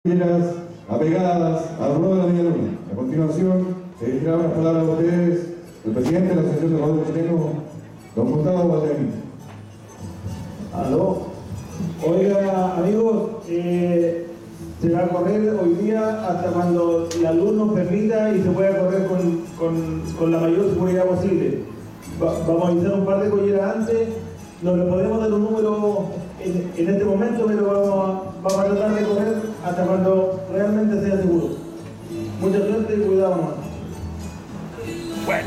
Compañeras apegadas al rol de la media luna. A continuación, se dirigirá unas palabras a ustedes el presidente de la Asociación de Rodeo Chileno, don Gustavo Valdebenito. Aló. Oiga, amigos, se va a correr hoy día hasta cuando la luz nos permita y se pueda correr con la mayor seguridad posible. Vamos a avisar un par de colleras antes. No le podemos dar un número en este momento, pero vamos a tratar de correr hasta cuando realmente sea seguro. Mucha suerte y cuidado, hermano. Bueno.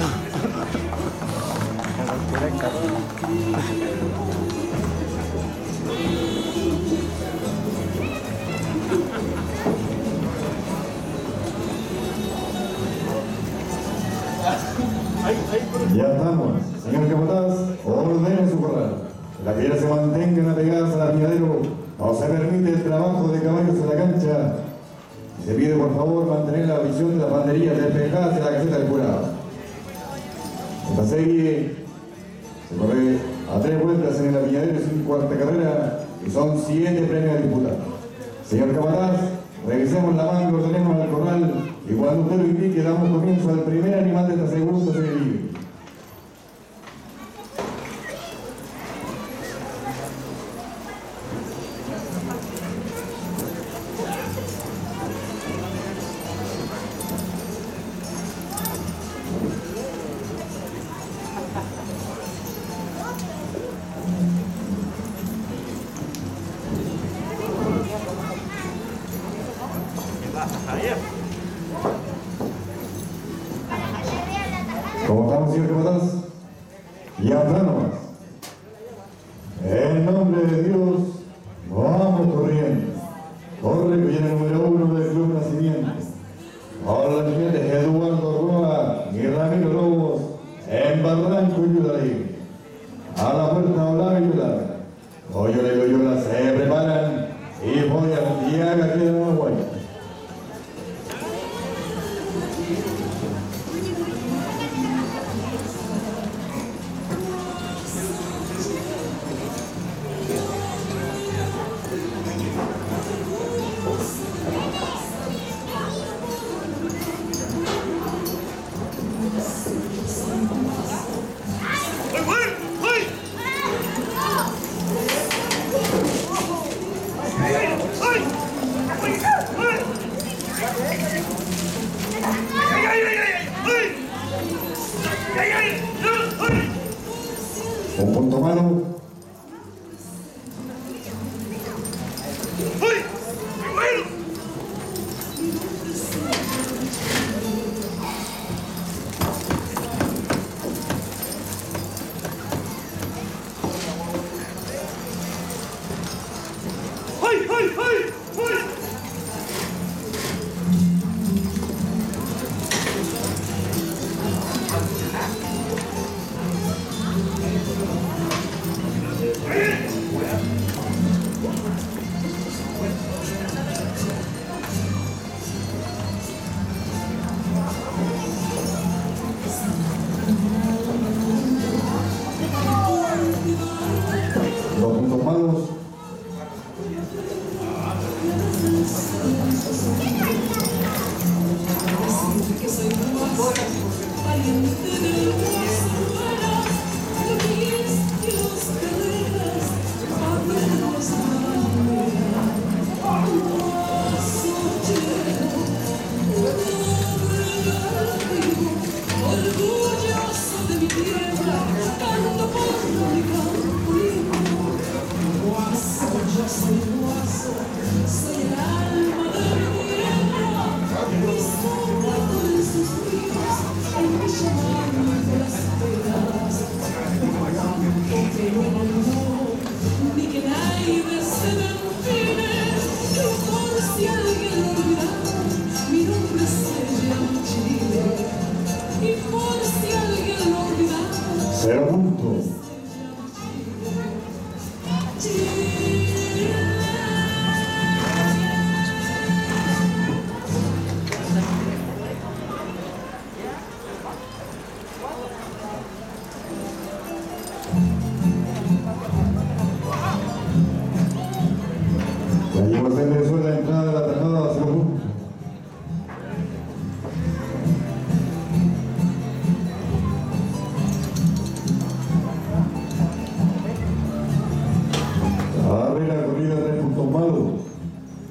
Ya estamos. Señor capataz, ordene su corral. Las piedras se mantengan apegadas al apiadero. No se permite el trabajo de caballos en la cancha. Se pide por favor mantener la visión de las banderillas despejadas en la caseta del jurado. Esta serie se corre a 3 vueltas en el apiadero sin cuarta carrera y son 7 premios a disputar. Señor capataz, revisemos la manga, ordenemos al corral y cuando usted lo indique damos comienzo al primer animal de esta segunda serie libre. ¿Cómo estamos, señor capataz? Ya estamos. En nombre de Dios, vamos corriendo. Corre que viene el número 1 del Club Nacimiento. Ahora los jinetes Eduardo Roa y Ramiro Lobos en Barranco y Yudalí. A la puerta Olave y Yudalí. Loyola y Loyola se preparan y voy a Tiaga que de Uruguay. Un punto malo. Los puntos malos. Soy el alma de mi tierra, mis suspiros, en mi llamada.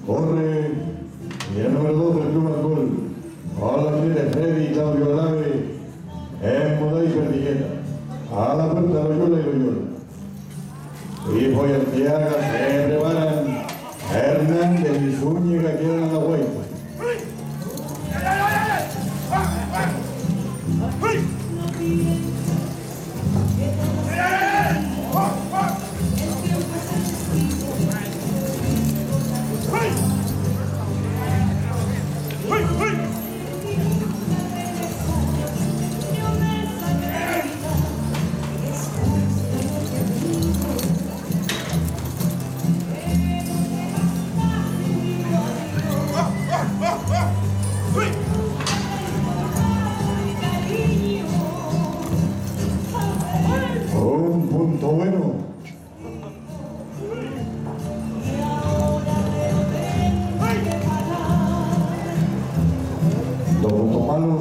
Corre y el número 2 del Club Alcohol. A la jinete Freddy Claudio Alave en Moday y Perdigueta. A la puerta Loyola y Loyola. Hijo y Arteaga se preparan. Hernández y Zúñiga quedan a la vuelta. Un punto bueno. Dos puntos malos.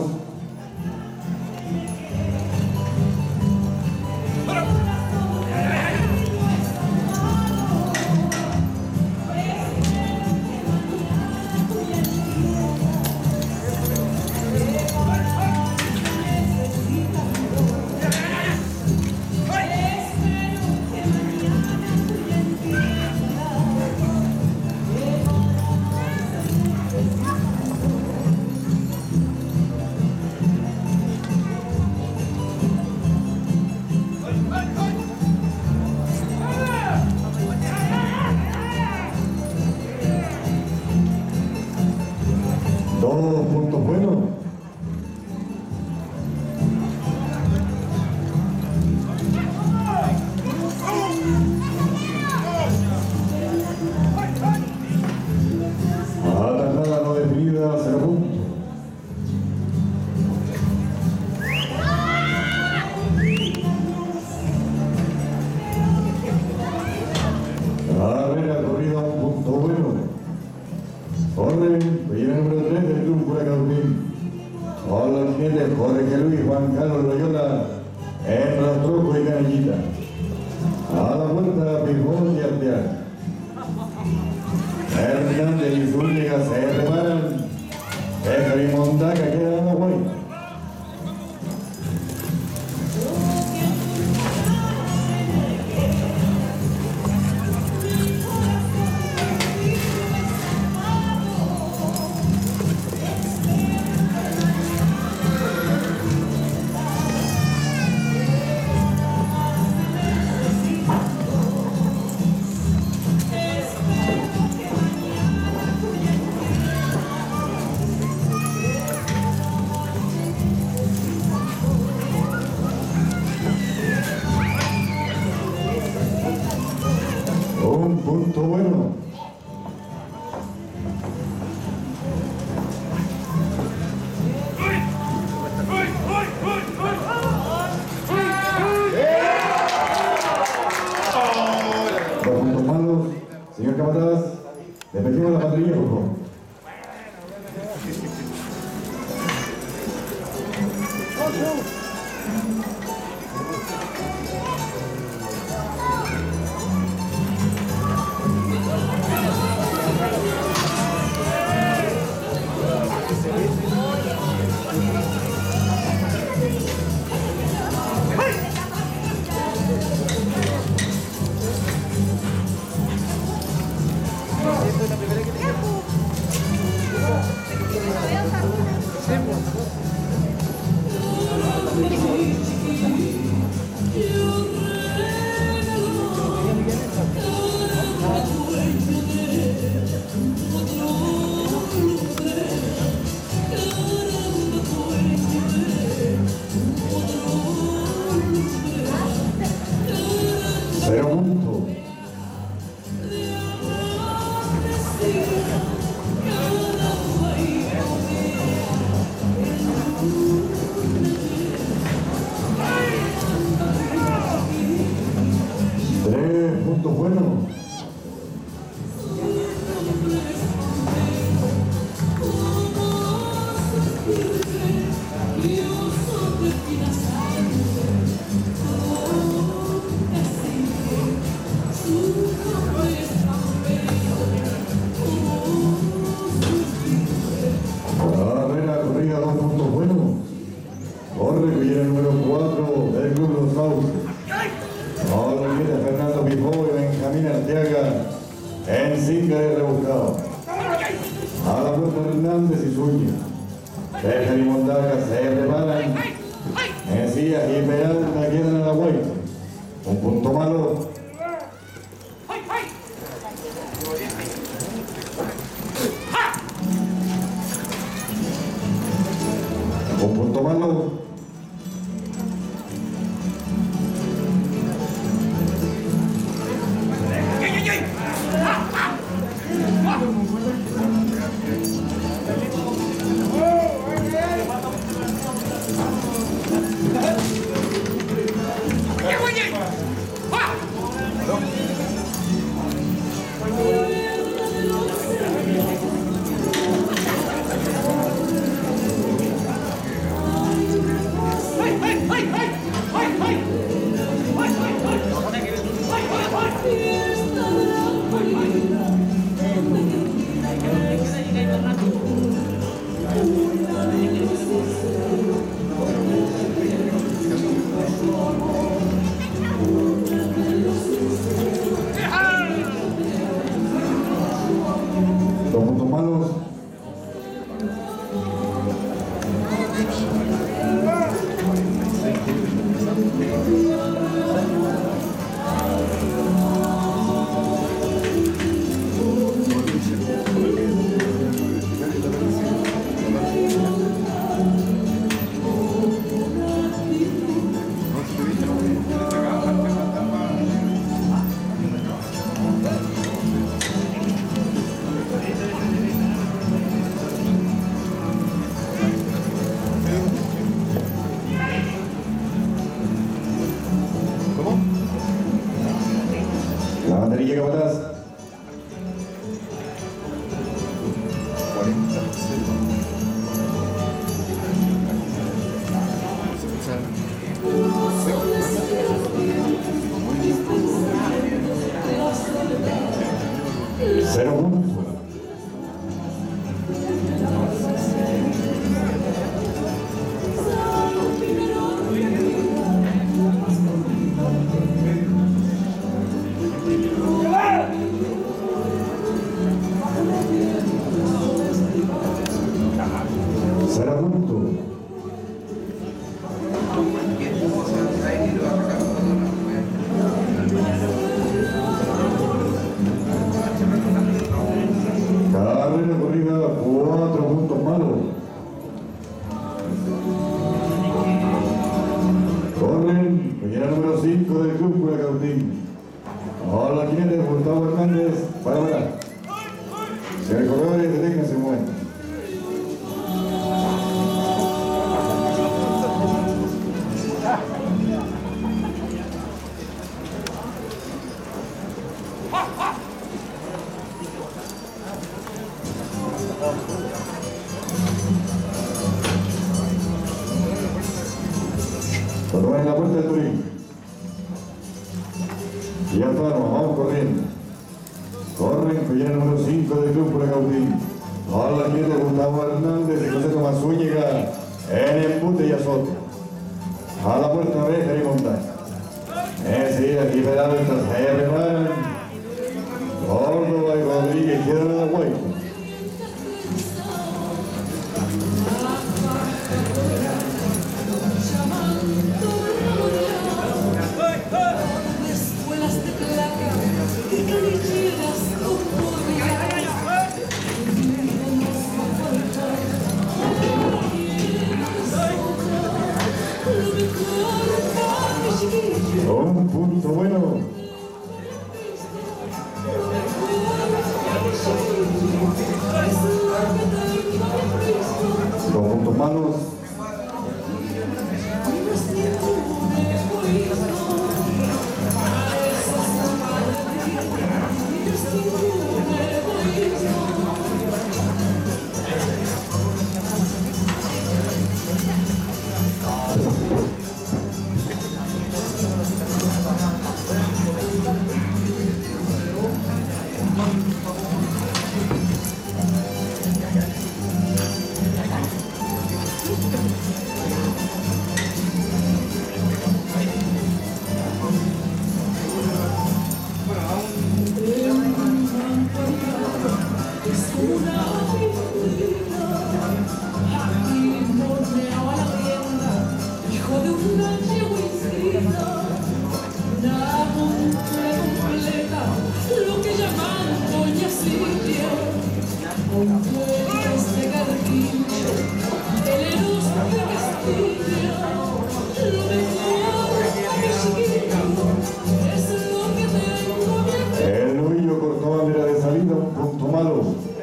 Dos puntos buenos. Atacada no definida, 0 puntos. Carrera corrida, un punto bueno. Corre, viene el número 3 del Club Curacautín. Con los jinetes Jorge Luis Juan Carlos Loyola en Rastrojo y Canillita. A la puerta Pijón y Arteaga. Hernández y Zúñiga se preparan. Béjar y Mondaca quedan a la vuelta. Hernández y Zúñiga. César y Mondaga se preparan. Mesías y Peralta quedan a la vuelta. Un punto malo. Un punto malo. Dos puntos malos. La banderilla que botás. Cero puntos. Cero puntos. Carrera corrida, 4 puntos malos. Corren, peñera número 5 del club Curacautín. Ahora la jinete Gustavo Hernández para parar. Señores corredores, deténganse un momento. Cuando van en la puerta del Turín. Y ya está, nos vamos corriendo. Corren, peñera número 5 del club Curacautín. Ahora la jinete Gustavo Hernández y José Tomás Zúñiga en embute y azote. A la puerta Reja y Montaña. Mesías y Peralta se preparan. Córdoba y Rodríguez quedan a la vuelta. Un punto bueno. Dos puntos malos. El novillo cortó bandera de salida, un punto malo.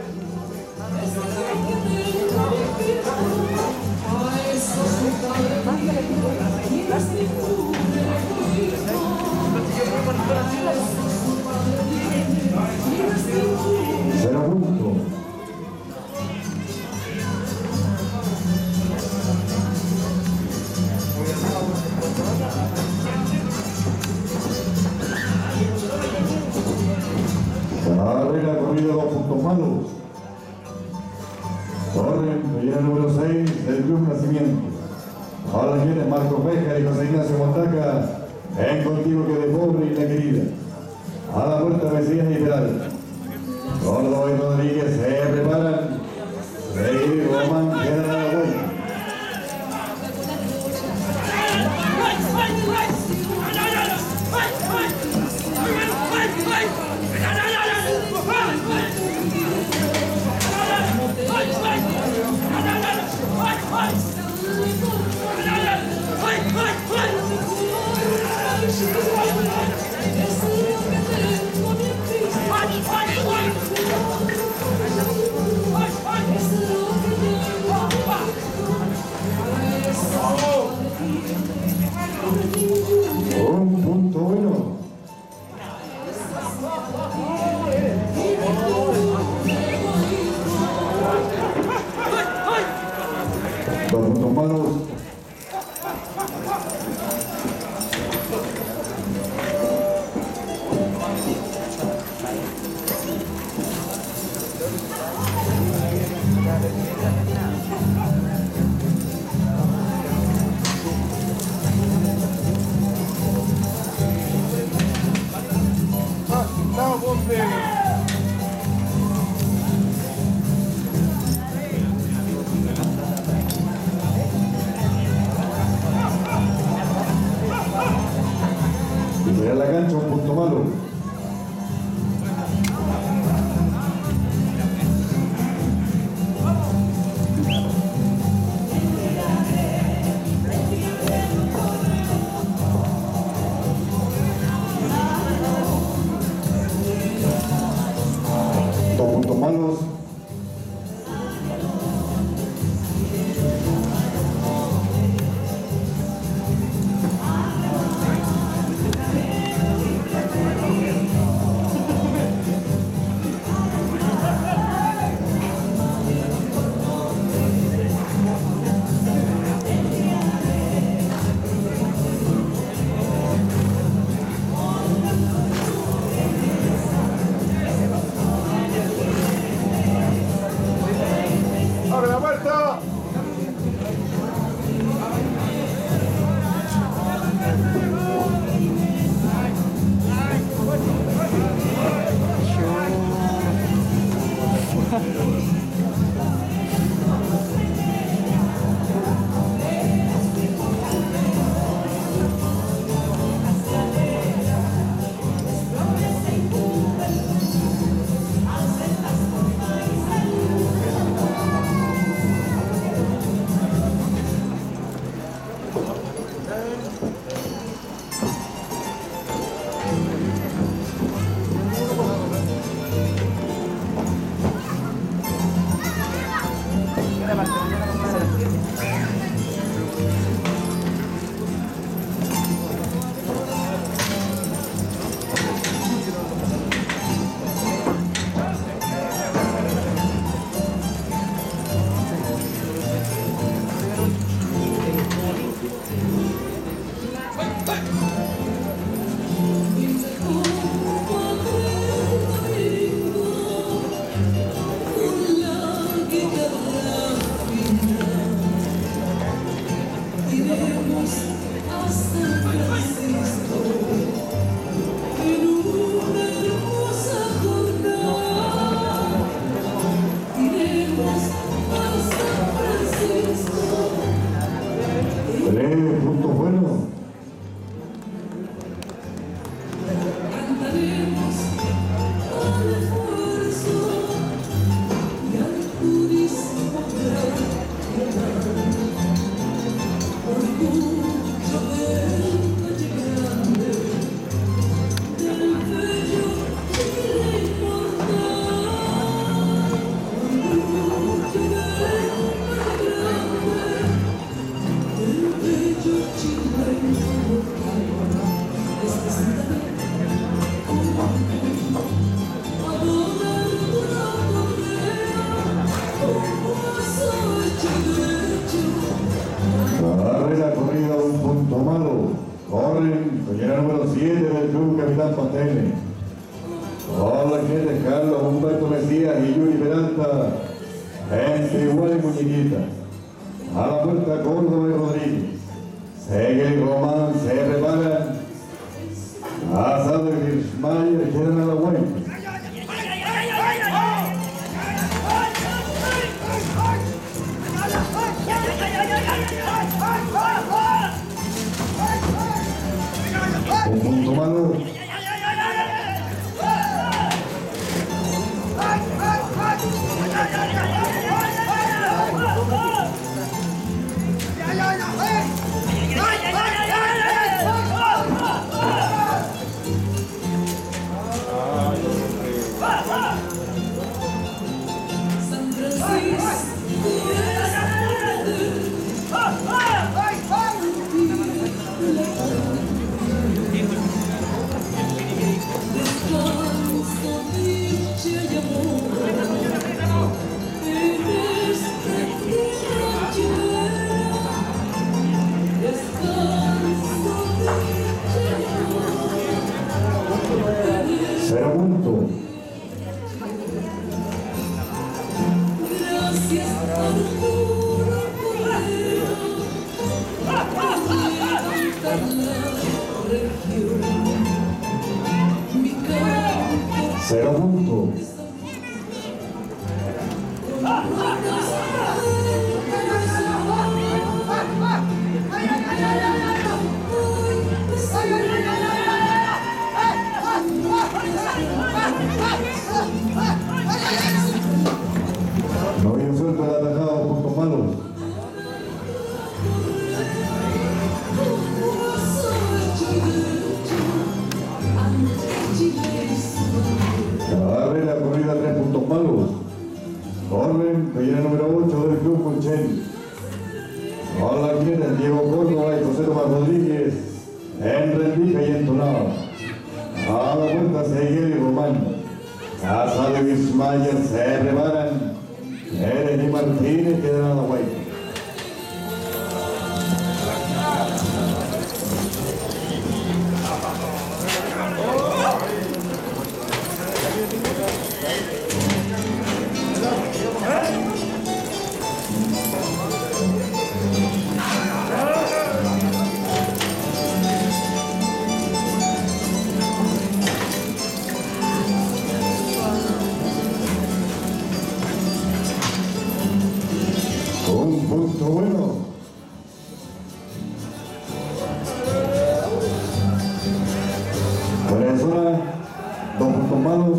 Cero punto. Carrera corrida, 2 puntos malos. Corren, pelea número 6 del Club Nacimiento. Ahora viene Marcos Bejar y José Ignacio Montaca en Contigo que de Pobre y La Querida. A la puerta Mesías y Peral. Córdoba y Rodríguez se preparan. Rey Román queda a la vuelta. Un punto bueno. Dos puntos malos. Y a la cancha, un punto malo. Dos puntos malos. ¡Abre la puerta! 3 puntos buenos. Carrera corrida, un punto malo. Corren, collera número 7 del club Capitán Pastene. Hola, gente, Carlos Humberto Mesías y Yuri Peralta. Entre igual y muñequita. A la puerta Córdoba y Rodríguez. Seguel y Román se preparan. Asado y Hirschmayer quedan a la vuelta. Un punto malo. Cero puntos. No había suelto el atajado, puntos malos. Carrera corrida, 3 puntos malos. Corren, collera número 8 del club Concheni. Hola, quieren Diego Córdoba y José Tomás Rodríguez. En Rendija y entonado. A la vuelta Seguel y Román. Casado y Bismayer se preparan. Eren y Martínez quedan a la vuelta. Un punto bueno. Venezuela, 2 puntos malos.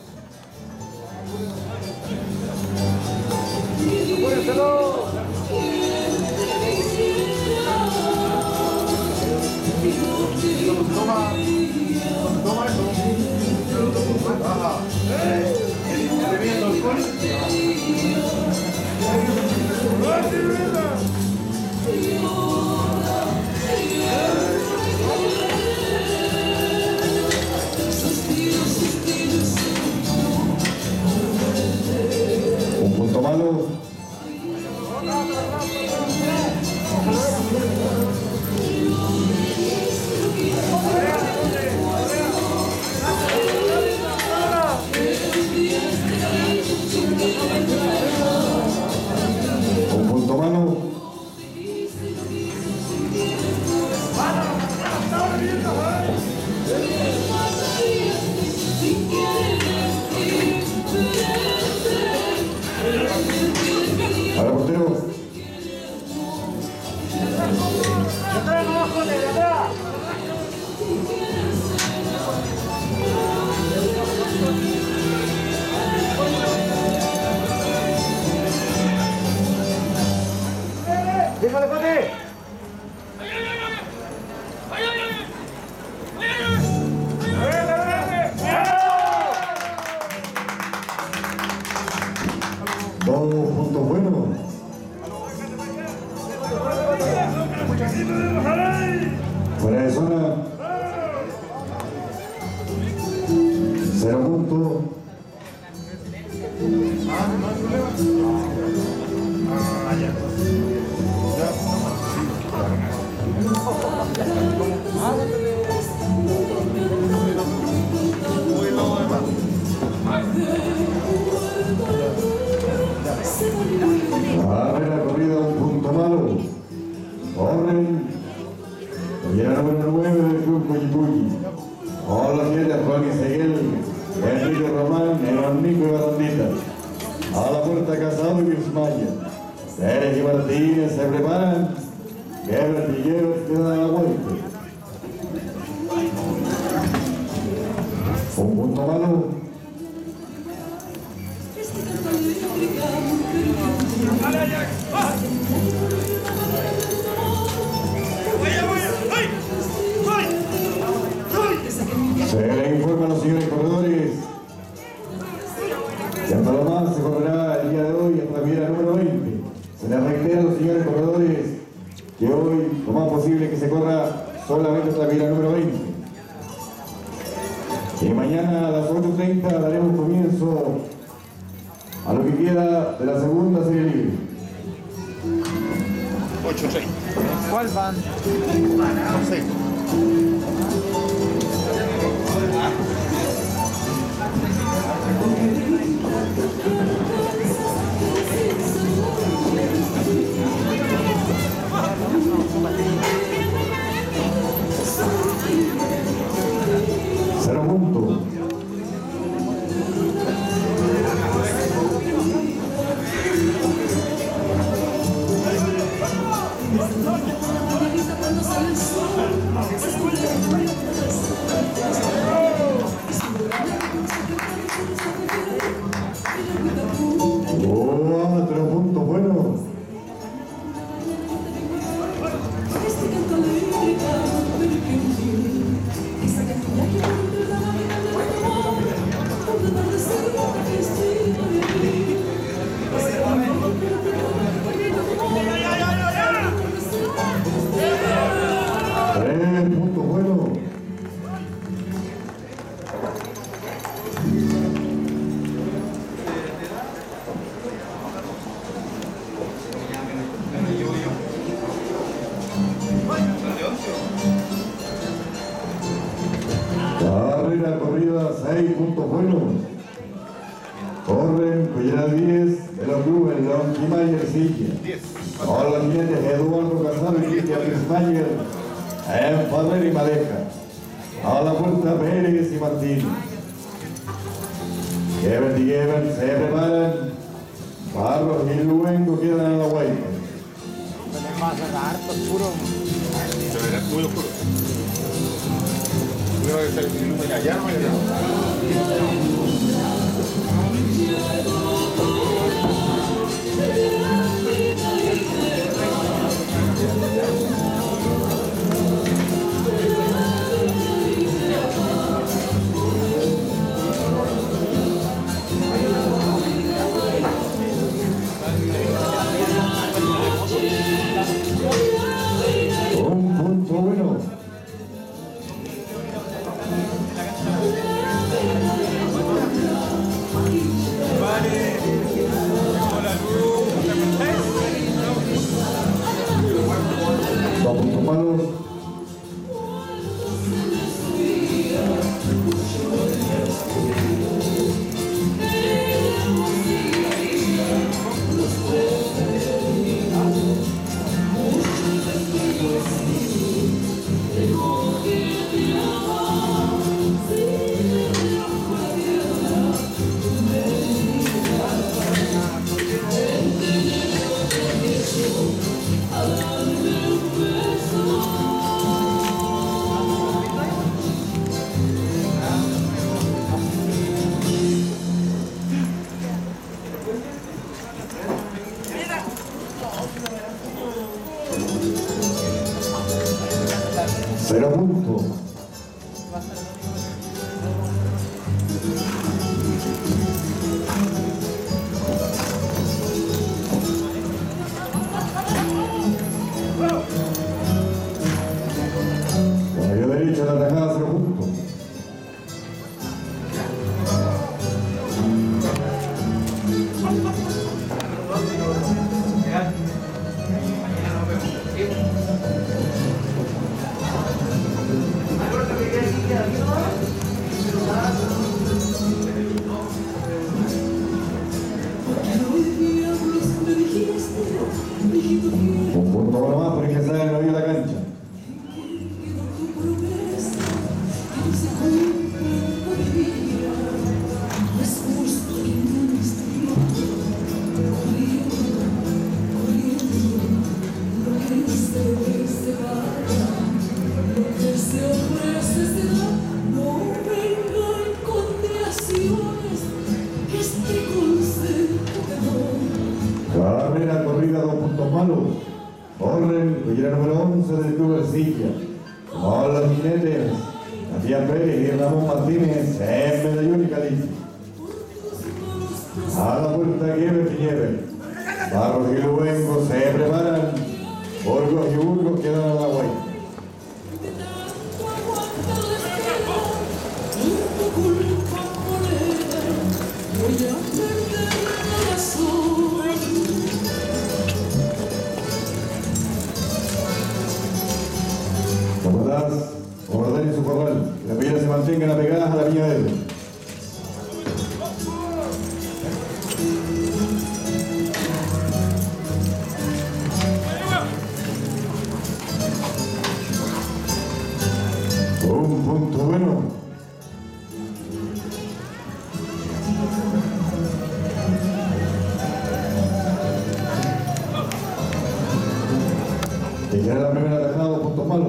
Un punto malo. Un punto malo. Para portero. ¡Dígale, Pati! Dos puntos buenos. Fuera de zona. 0 puntos. Barrera corrida, un punto malo. Corren. Llega número 9 del club Coyipulli. Hola, gente, Juan Seguel, Enrique Román, el Hornico y Barandita. A la puerta Casado y Bismaya. Pérez y Martínez se preparan. Gebert y Gebert quedan a la vuelta. Un punto malo. Se le informa a los señores corredores que hasta lo más se correrá el día de hoy hasta la piedra número 20. Se les reitera a los señores corredores que hoy lo más posible que se corra solamente hasta la piedra número 20. Y mañana a las 8:30 daremos comienzo a lo que queda de la segunda serie libre. 8-6. ¿Cuál van? No sé. Cero puntos. Oh, 3 puntos buenos. Tres puntos buenos. Carrera corrida, 6 puntos buenos. Corren Collera 10 de los clubes León Quimayer Silla. Con los jinetes Eduardo Casado y Cristian Bismayer en Padre y Madeja. A la puerta Pérez y Martín. Gebert y Gebert se preparan. Barros y Luengo quedan en la vuelta. Se les va a sacar, pues puro. Se verá muy oscuro. Creo que se ilumina ya, ¿no? Un punto bueno. 0 puntos. Caballo derecho a la tajada, 0 puntos. Un punto por más por ingresar en el hoyo de la cancha. Carrera corrida, 2 puntos malos. Corren, collera número 11 del Club Ercilla. Con los jinetes, Matías Pérez y Ramón Martínez en medallón y caliza. A la puerta Gieber y Gieber. Barros y Luengo se preparan. Burgos y Burgos quedan a la guay. Capataz, ordene su corral. Las villas se mantengan apegadas a la viña verde. Un punto bueno. Y queda la primera tajada, 2 puntos malos.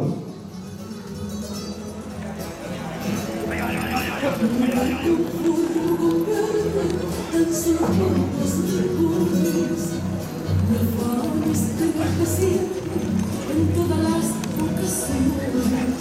En todas las ocasiones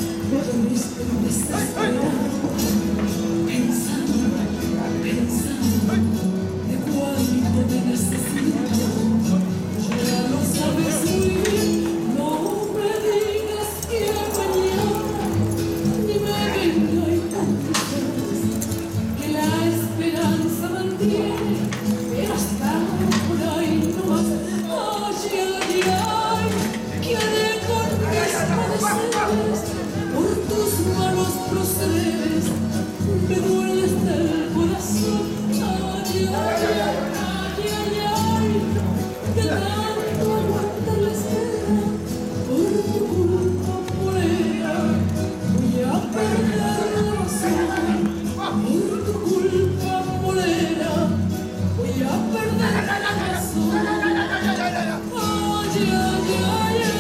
pensando de cuánto te necesito. Ya lo sabes muy bien, no me digas que mañana ni me venga y tantas que la esperanza mantiene, pero hasta por ahí no más. Ay, ay, ay, ¿qué haré con mis padeceres? Por tus malos procederes me duele hasta el corazón. Ay, ay, ay, ay, ay, de tanto aguantar la espera, por tu culpa morena voy a perder la razón. Por tu culpa morena voy a perder la razón. Ay, ay, ay, ay.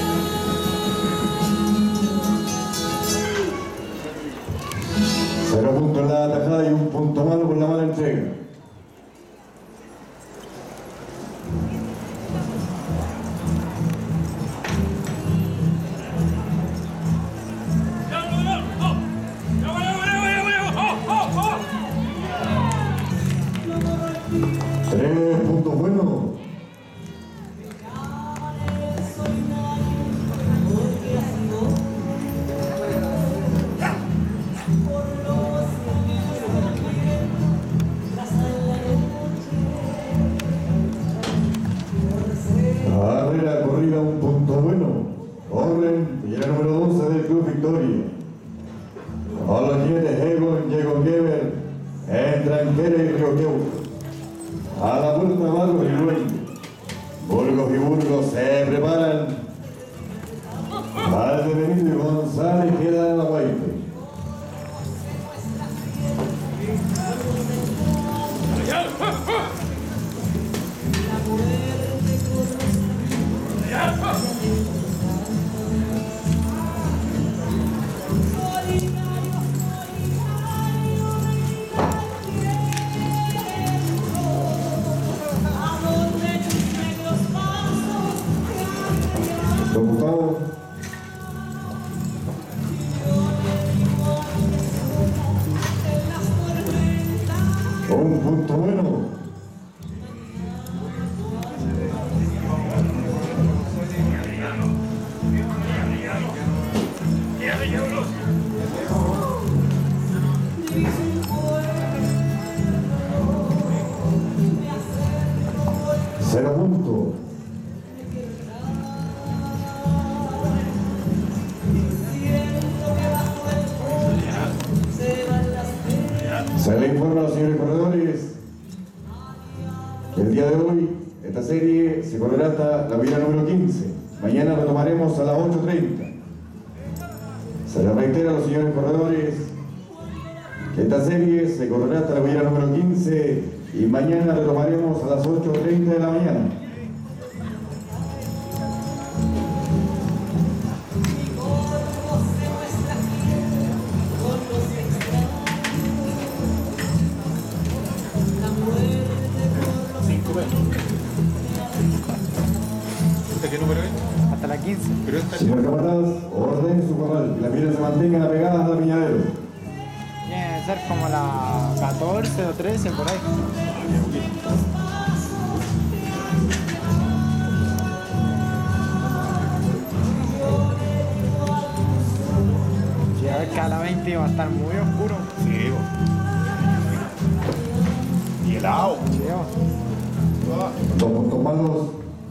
0 puntos en la atajada y 1 punto malo por la mala entrega. Tres puntos buenos. Carrera corrida, 1 punto bueno. Corren, villera número 12 del Club Victoria. Con los jinetes Egon, Diego Geber, Entranquera y Rioqueu. A la puerta Barros y Luengo. Burgos y Burgos se preparan. Valdebenito y González quedan en la guaype. Don Gustavo. Un punto bueno. Cero punto. Se le informa a los señores corredores que el día de hoy esta serie se correrá hasta la vía número 15. Mañana retomaremos a las 8:30. Se les reitera a los señores corredores que esta serie se correrá hasta la vía número 15 y mañana retomaremos a las 8:30 de la mañana. ¿Qué número es? Hasta la 15. Pero esta Señor capataz, ordene su corral, que las piedras se mantengan apegadas al piñadero. Tiene que ser como la 14 o 13 por ahí. Sí, a ver que a la 20 va a estar muy oscuro. Sí, y helado. Sí, 2 puntos malos.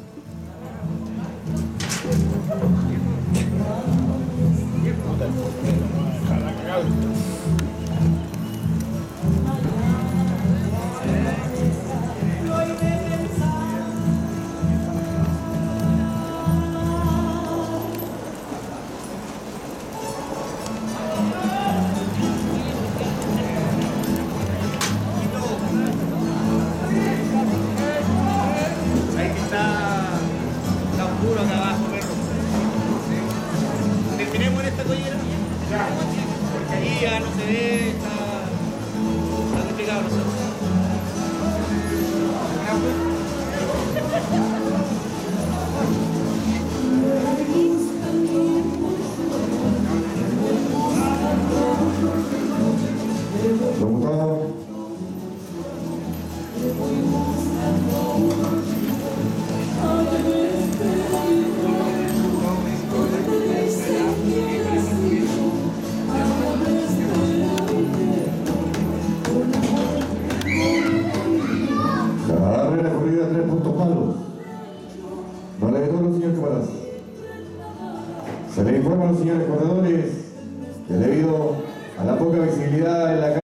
Ahí que está oscuro acá abajo, perro. Terminemos en esta collera. Porque ahí ya no se ve, está complicado, no sé. Don Gustavo. Carrera corrida 3 puntos malos. No le detuvo el señor capataz. Se le informa a los señores corredores que debido a la poca visibilidad en la calle